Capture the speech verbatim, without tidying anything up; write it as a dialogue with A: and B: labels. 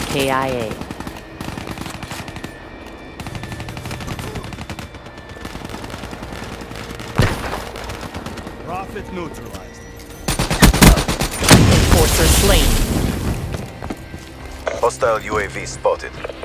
A: K I A.
B: Prophet neutralized.
A: Enforcer slain.
C: Hostile U A V spotted.